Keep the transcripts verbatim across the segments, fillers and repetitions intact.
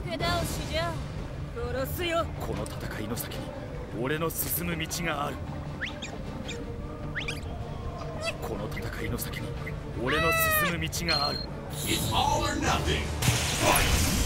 手倒しじゃ殺すよ。 この戦いの先に俺の進む道がある。この戦いの先に俺の進む道がある。 It's all or nothing. Fight!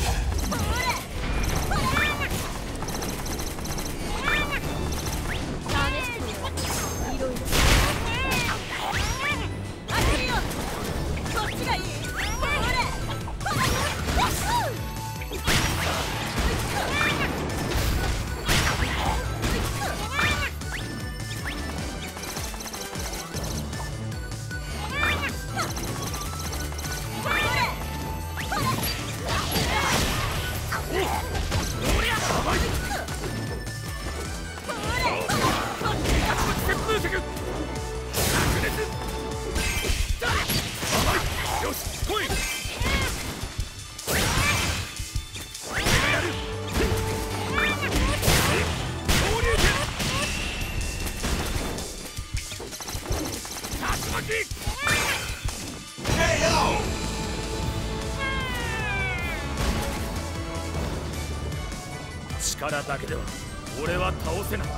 力だけでは俺は倒せない。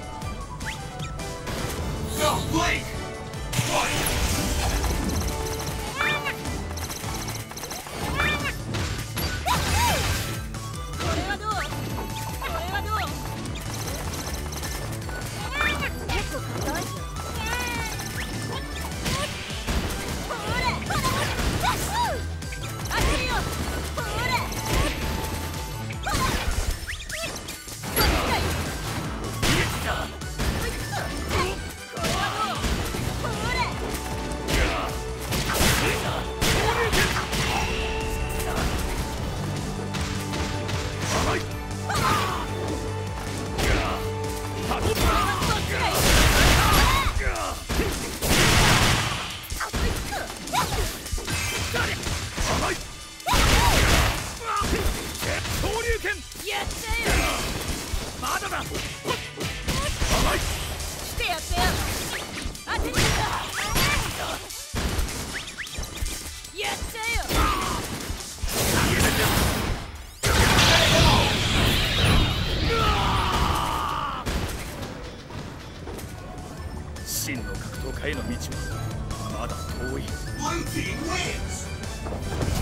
真の格闘家への道はまだ遠い。